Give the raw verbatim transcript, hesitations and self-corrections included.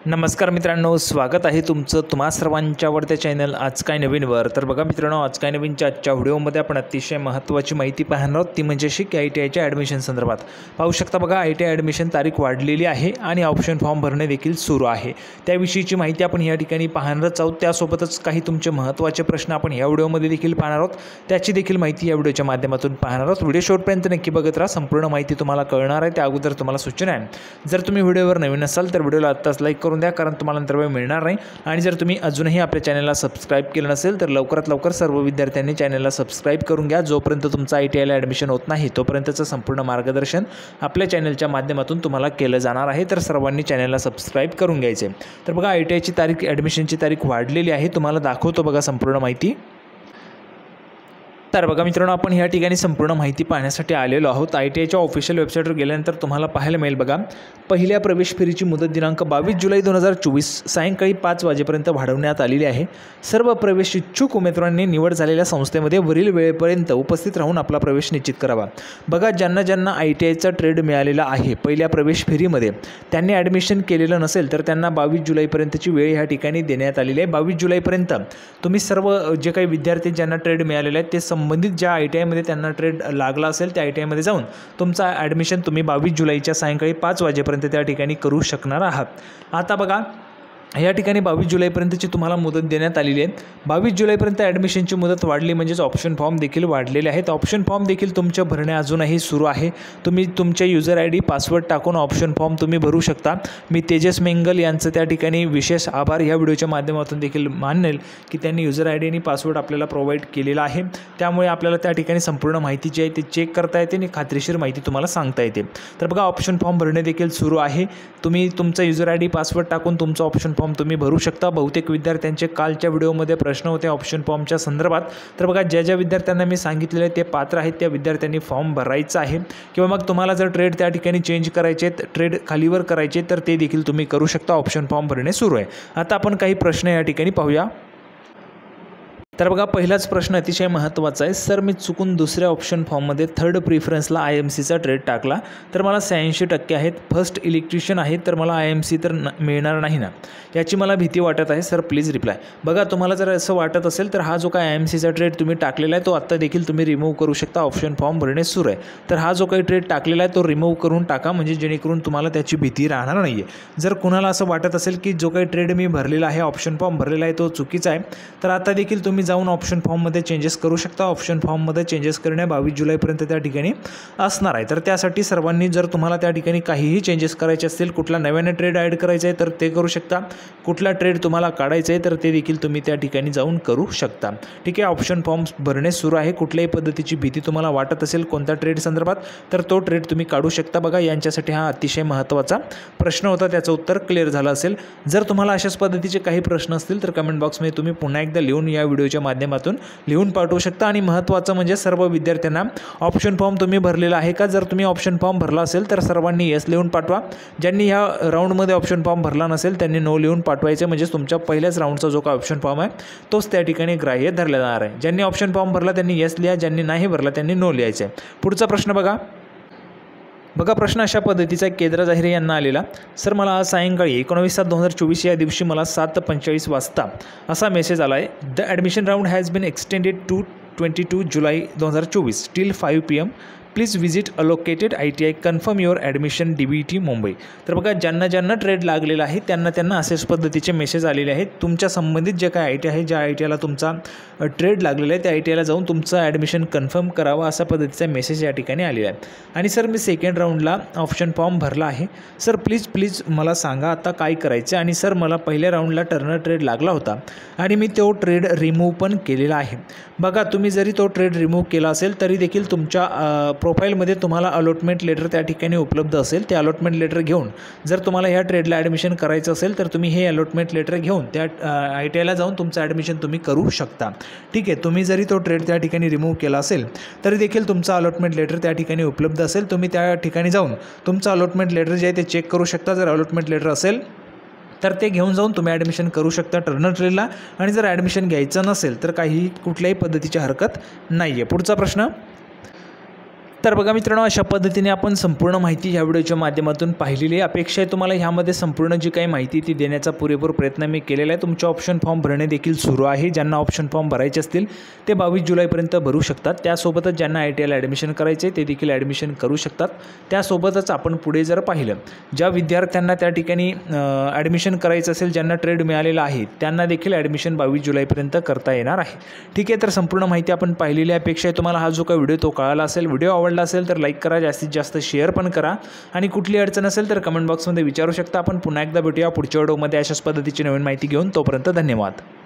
नमस्कार मित्रांनो, स्वागत आहे तुमचं तुम्हा सर्वांच्या आवडत्या चॅनल आज काय नवीनवर। तर बघा मित्रांनो, आज काय नवीनच्या आजच्या व्हिडिओमध्ये आपण अतिशय महत्त्वाची माहिती पाहणार आहोत, ती म्हणजे अशी की आय टी आयच्या ॲडमिशन संदर्भात पाहू शकता। बघा, आय टी आय ॲडमिशन तारीख वाढलेली आहे आणि ऑप्शन फॉर्म भरणे देखील सुरू आहे। त्याविषयीची माहिती आपण या ठिकाणी पाहणारच आहोत। त्यासोबतच काही तुमचे महत्त्वाचे प्रश्न आपण या व्हिडिओमध्ये देखील पाहणार आहोत, त्याची देखील माहिती या व्हिडिओच्या माध्यमातून पाहणार आहोत। व्हिडिओ शेवटपर्यंत नक्की बघत राहा, संपूर्ण माहिती तुम्हाला कळणार आहे। त्या अगोदर तुम्हाला सूचना आहे, जर तुम्ही व्हिडिओवर नवीन असाल तर व्हिडिओला आत्ताच लाईक करून द्या, कारण तुम्हाला नंतर वेळ मिळणार नाही। आणि जर तुम्ही अजूनही आपल्या चॅनलला सबस्क्राइब केलं नसेल तर लवकरात लवकर सर्व विद्यार्थ्यांनी चॅनलला सबस्क्राइब करून घ्या। जोपर्यंत तुमचं आय टी आयला ॲडमिशन होत नाही तोपर्यंतचं संपूर्ण मार्गदर्शन आपल्या चॅनलच्या माध्यमातून तुम्हाला केलं जाणार आहे, तर सर्वांनी चॅनलला सबस्क्राइब करून घ्यायचे। तर बघा, आय टी आयची तारीख ॲडमिशनची तारीख वाढलेली आहे, तुम्हाला दाखवतो बघा संपूर्ण माहिती। तर बघा मित्रांनो, आपण या ठिकाणी संपूर्ण माहिती पाहण्यासाठी आलेलो आहोत। आय टी आयच्या ऑफिशियल वेबसाईटवर गेल्यानंतर तुम्हाला पाहायला मिळेल बघा, पहिल्या प्रवेश फेरीची मुदत दिनांक बावीस जुलै दोन हजार चोवीस सायंकाळी पाच वाजेपर्यंत वाढवण्यात आलेली आहे। सर्व प्रवेश इच्छुक उमेदवारांनी निवड झालेल्या संस्थेमध्ये वरील वेळेपर्यंत उपस्थित राहून आपला प्रवेश निश्चित करावा। बघा, ज्यांना ज्यांना आय टी आयचा ट्रेड मिळालेला आहे पहिल्या प्रवेश फेरीमध्ये, त्यांनी ॲडमिशन केलेलं नसेल तर त्यांना बावीस जुलैपर्यंतची वेळ ह्या ठिकाणी देण्यात आलेली आहे। बावीस जुलैपर्यंत तुम्ही सर्व जे काही विद्यार्थी ज्यांना ट्रेड मिळालेले आहेत ते संबंधित ज्या आय टी आयमध्ये त्यांना ट्रेड लागला असेल त्या आय टी आयमध्ये जाऊन तुमचा ॲडमिशन तुम्ही बावीस जुलैच्या सायंकाळी पाच वाजेपर्यंत त्या ठिकाणी करू शकणार आहात। आता बघा, या ठिकाणी बावीस जुलैपर्यंतची तुम्हाला मुदत देण्यात आलेली आहे। बावीस जुलैपर्यंत ॲडमिशनची मुदत वाढली म्हणजेच ऑप्शन फॉर्म देखील वाढलेले आहेत। ऑप्शन फॉर्म देखील तुमच्या भरणे अजूनही सुरू आहे। तुम्ही तुमचे युजर आय डी पासवर्ड टाकून ऑप्शन फॉर्म तुम्ही भरू शकता। मी तेजस मेंगल यांचं त्या ठिकाणी विशेष आभार या व्हिडिओच्या माध्यमातून देखील मानेल की त्यांनी युजर आय डी आणि पासवर्ड आपल्याला प्रोव्हाइड केलेला आहे, त्यामुळे आपल्याला त्या ठिकाणी संपूर्ण माहिती जी आहे ती चेक करता येते आणि खात्रीशीर माहिती तुम्हाला सांगता येते। तर बघा, ऑप्शन फॉर्म भरणे देखील सुरू आहे। तुम्ही तुमचा युजर आय डी पासवर्ड टाकून तुमचा ऑप्शन फॉर्म तुम्ही भरू शकता। बहुतेक विद्यार्थ्यांचे कालच्या व्हिडिओमध्ये प्रश्न होते ऑप्शन फॉर्मच्या संदर्भात। तर बघा, ज्या ज्या विद्यार्थ्यांना मी सांगितलेले ते पात्र आहेत त्या विद्यार्थ्यांनी फॉर्म भरायचा आहे, किंवा मग तुम्हाला जर ट्रेड त्या ठिकाणी चेंज करायचे, ट्रेड खालीवर करायचे, तर ते देखील तुम्ही करू शकता। ऑप्शन फॉर्म भरणे सुरू आहे। आता आपण काही प्रश्न या ठिकाणी पाहूया। तर बघा, पहिलाच प्रश्न अतिशय महत्त्वाचा आहे। सर, मी चुकून दुसऱ्या ऑप्शन फॉर्ममध्ये थर्ड प्रिफरन्सला आय एम सीचा ट्रेड टाकला, तर मला शहाऐंशी टक्के आहेत। फर्स्ट इलेक्ट्रिशियन आहे, तर मला आय एम सी तर न मिळणार नाही ना, याची मला भीती वाटत आहे। Sir please reply. बघा, तुम्हाला जर असं वाटत असेल तर हा जो काय आय एम सीचा ट्रेड तुम्ही टाकलेला आहे तो आत्ता देखील तुम्ही रिमूव्ह करू शकता। ऑप्शन फॉर्म भरणे सुरू आहे, तर हा जो काही ट्रेड टाकलेला आहे तो रिमूव्ह करून टाका, म्हणजे जेणेकरून तुम्हाला त्याची भीती राहणार नाही आहे। जर कुणाला असं वाटत असेल की जो काही ट्रेड मी भरलेला आहे, ऑप्शन फॉर्म भरलेला आहे, तो चुकीचा आहे, तर आता देखील तुम्ही जाऊन ऑप्शन फॉर्ममध्ये चेंजेस करू शकता। ऑप्शन फॉर्ममध्ये चेंजेस करणे बावीस जुलैपर्यंत त्या ठिकाणी असणार आहे। तर त्यासाठी सर्वांनी, जर तुम्हाला त्या ठिकाणी काहीही चेंजेस करायचे असतील, कुठला नव्याने ट्रेड ॲड करायचा आहे तर ते करू शकता, कुठला ट्रेड तुम्हाला काढायचा आहे तर ते देखील तुम्ही त्या ठिकाणी जाऊन करू शकता। ठीक आहे, ऑप्शन फॉर्म भरणे सुरू आहे। कुठल्याही पद्धतीची भीती तुम्हाला वाटत असेल कोणत्या ट्रेड संदर्भात, तर तो ट्रेड तुम्ही काढू शकता। बघा, यांच्यासाठी हा अतिशय महत्त्वाचा प्रश्न होता, त्याचं उत्तर क्लिअर झालं असेल। जर तुम्हाला अशाच पद्धतीचे काही प्रश्न असतील तर कमेंट बॉक्समध्ये तुम्ही पुन्हा एकदा लिहून या व्हिडिओच्या माध्यमातून लिहून पाठवू शकता। आणि महत्त्वाचं म्हणजे सर्व विद्यार्थ्यांना ऑप्शन फॉर्म तुम्ही भरलेला आहे का, जर तुम्ही ऑप्शन फॉर्म भरला असेल तर सर्वांनी येस लिहून पाठवा। ज्यांनी ह्या राऊंडमध्ये ऑप्शन फॉर्म भरला नसेल त्यांनी नो लिहून पाठवायचे, म्हणजे तुमच्या पहिल्याच राऊंडचा जो काय ऑप्शन फॉर्म आहे तोच त्या ठिकाणी ग्राह्य धरला जाणार आहे। ज्यांनी ऑप्शन फॉर्म भरला त्यांनी येस लिहा, ज्यांनी नाही भरला त्यांनी नो लिहायचं आहे। पुढचा प्रश्न बघा। बघा, प्रश्न अशा पद्धतीचा केंद्र जाहिरे यांना आलेला। सर, मला आज सायंकाळी एकोणवीस सात दोन हजार चोवीस या दिवशी मला सात पंचेचाळीस वाजता असा मेसेज आला आहे, the admission round has been extended to twenty two July दोन हजार चोवीस till five P M please visit allocated I T I confirm your admission D B T Mumbai. तर बघा, ज्यांना ज्यांना ट्रेड लागलेला आहे त्यांना त्यांना असेच पद्धतीचे मेसेज आलेले आहेत। तुमच्या संबंधित जे काय आय टी आहे, ज्या आय टी आयला तुमचा ट्रेड लागलेला आहे त्या आय टी आयला जाऊन तुमचं ॲडमिशन कन्फर्म करावं, असा पद्धतीचा मेसेज या ठिकाणी आलेला आहे। आणि सर, मी सेकंड राऊंडला ऑप्शन फॉर्म भरला आहे। सर प्लीज प्लीज मला सांगा आता काय करायचं। आणि सर, मला पहिल्या राऊंडला टर्नर ट्रेड लागला होता आणि मी तो ट्रेड रिमूव्ह पण केलेला आहे। बघा, तुम्ही जरी तो ट्रेड रिमूव्ह केला असेल तरी देखील तुमच्या प्रोफाईलमध्ये तुम्हाला अलॉटमेंट लेटर त्या ठिकाणी उपलब्ध असेल। ते अलॉटमेंट लेटर घेऊन जर तुम्हाला ह्या ट्रेडला ॲडमिशन करायचं असेल तर तुम्ही हे अलॉटमेंट लेटर घेऊन त्या आय टी आयला जाऊन तुमचं ॲडमिशन तुम्ही करू शकता। ठीक आहे, तुम्ही जरी तो ट्रेड त्या ठिकाणी रिमूव्ह केला असेल तरी देखील तुमचं अलॉटमेंट लेटर त्या ठिकाणी उपलब्ध असेल। तुम्ही त्या ठिकाणी जाऊन तुमचं अलॉटमेंट लेटर जे आहे ते चेक करू शकता। जर अलॉटमेंट लेटर असेल तर ते घेऊन जाऊन तुम्ही ॲडमिशन करू शकता टर्नर ट्रेडला। आणि जर ॲडमिशन घ्यायचं नसेल तर काही कुठल्याही पद्धतीची हरकत नाही आहे। पुढचा प्रश्न। तर बघा मित्रांनो, अशा पद्धतीने आपण संपूर्ण माहिती ह्या व्हिडिओच्या माध्यमातून पाहिलेली आहे. अपेक्षा आहे तुम्हाला ह्यामध्ये संपूर्ण जी काही माहिती ती देण्याचा पुरेपूर प्रयत्न मी केलेला आहे. तुमचे ऑप्शन फॉर्म भरणे देखील सुरू आहे. ज्यांना ऑप्शन फॉर्म भरायचे असतील ते बावीस जुलैपर्यंत भरू शकतात. त्यासोबतच ज्यांना आय टी आयला ॲडमिशन करायचे ते देखील ॲडमिशन करू शकतात. त्यासोबतच आपण पुढे जर पाहिलं, ज्या विद्यार्थ्यांना त्या ठिकाणी ॲडमिशन करायचं असेल, ज्यांना ट्रेड मिळालेला आहे, त्यांना देखील ॲडमिशन बावीस जुलैपर्यंत करता येणार आहे. ठीक आहे, तर संपूर्ण माहिती आपण पाहिलेली आहे. अपेक्षा आहे तुम्हाला हा जो काही व्हिडिओ तो कळाला असेल. व्हिडिओ आवडला असेल तर लाईक करा, जास्तीत जास्त शेअर पण करा आणि कुठली अडचण असेल तर कमेंट बॉक्समध्ये विचारू शकता. आपण पुन्हा एकदा भेटूया पुढच्या व्हिडिओमध्ये अशाच पद्धतीची नवीन माहिती घेऊन. तोपर्यंत धन्यवाद.